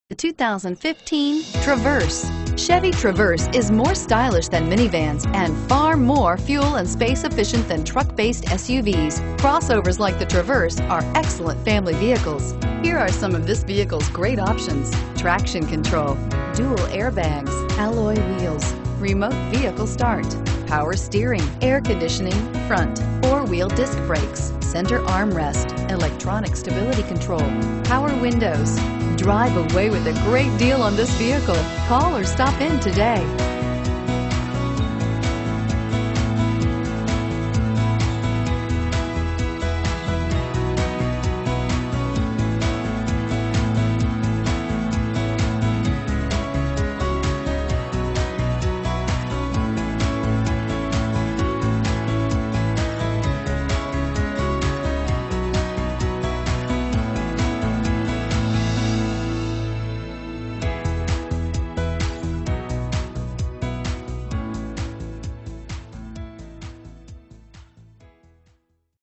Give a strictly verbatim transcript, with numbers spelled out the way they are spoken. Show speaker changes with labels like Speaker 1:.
Speaker 1: The two thousand fifteen Traverse. Chevy Traverse is more stylish than minivans and far more fuel and space efficient than truck-based S U Vs. Crossovers like the Traverse are excellent family vehicles. Here are some of this vehicle's great options: traction control, dual airbags, alloy wheels, remote vehicle start, power steering, air conditioning, front, four-wheel disc brakes, center armrest, electronic stability control, power windows. Drive away with a great deal on this vehicle. Call or stop in today.